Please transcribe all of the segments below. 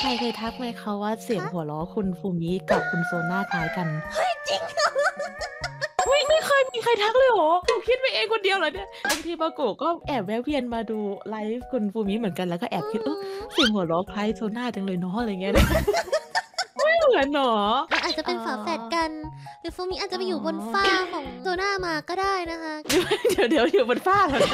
ใครเคยทักไหมคะว่าเสียงหัวเราะคุณฟูมิกับคุณโซน่าคล้ายกันจริงเหรอไม่เคยมีใครทักเลยเหรอผมคิดไปเองคนเดียวเหรอเนี่ยบางทีมาโกะก็แอบแวะเวียนมาดูไลฟ์คุณฟูมิเหมือนกันแล้วก็แอบคิดเสียงหัวเราะคล้ายโซน่าจังเลยเนาะอะไรเงี้ยไม่เหมือนหรอเราอาจจะเป็นฝาแฝดกันหรือฟูมิอาจจะไปอยู่บนฟ้าของโซน่ามาก็ได้นะคะเดี๋ยวอยู่บนฟ้าเหรอ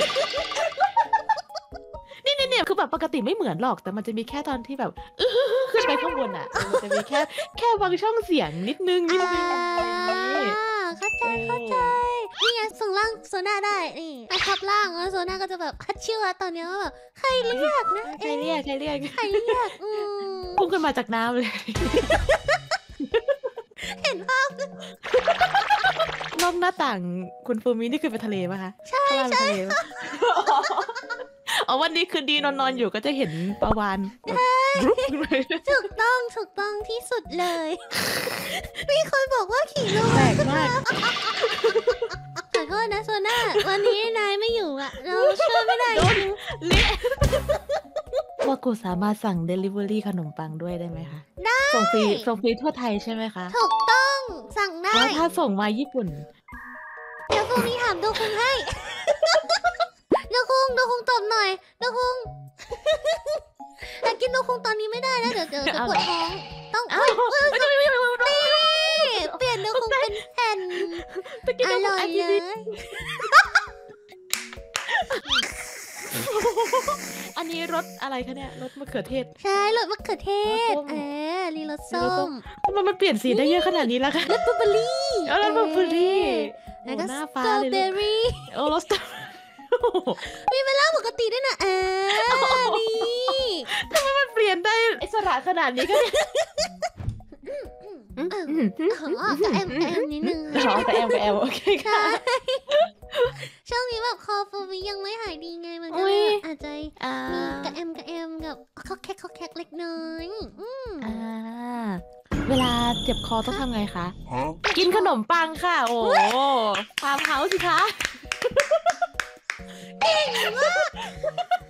เนี่ยคือแบบปกติไม่เหมือนหรอกแต่มันจะมีแค่ตอนที่แบบขึ้นไปข้างบนอ่ะมันจะมีแค่บางช่องเสียงนิดนึงเข้าใจนี่ไงส่งร่างโซน่าได้นี่ถ้าทับร่างแล้วโซน่าก็จะแบบฮัดชิวอะตอนนี้ว่าแบบใครเรียกนะใครเรียกพุ่งขึ้นมาจากน้ำเลยเห็นภาพนอกหน้าต่างคุณฟูมินี่คือเป็นทะเลป่ะคะใช่วันนี้คืนดีนอนอยู่ก็จะเห็นปลาวาฬถูกต้องที่สุดเลยมีคนบอกว่าขี่ลงแปลกมากขอโทษนะโซน่าวันนี้นายไม่อยู่อะเราช่วยไม่ได้เละว่ากูสามารถสั่ง Delivery ขนมปังด้วยได้ไหมคะได้ส่งฟรีทั่วไทยใช่ไหมคะถูกต้องสั่งได้แล้วถ้าส่งมาญี่ปุ่นเดี๋ยวพรุ่งนี้ถามดูคุณให้ดูคุงตอบหน่อยดูคุงแต่กินดูคุงตอนนี้ไม่ได้นะเดี๋ยวจะปวดท้องต้องเปลี่ยนดูคุงเป็นแผ่นอร่อยเลยอันนี้รสอะไรคะเนี่ยรสมะเขือเทศใช่รสมะเขือเทศลีรสส้มทำไมมันเปลี่ยนสีได้เยอะขนาดนี้ล่ะคะรสบลูเบอร์รี่รสบลูเบอร์รี่แล้วก็สตรอเบอร์รี่รสมีเวลาปกติด้วยนะนี่ทำไมมันเปลี่ยนได้อิสระขนาดนี้กันเนี่ยก็แอมนิดนึงก็แอมโอเคค่ะช่วงนี้แบบคอฟูมิยังไม่หายดีไงมันก็อาจจะมีกระแอมกับเขาแคกเล็กน้อยเวลาเจ็บคอต้องทำไงคะกินขนมปังค่ะโอ้ฟาร์มเฮาส์สิคะเก่งมาก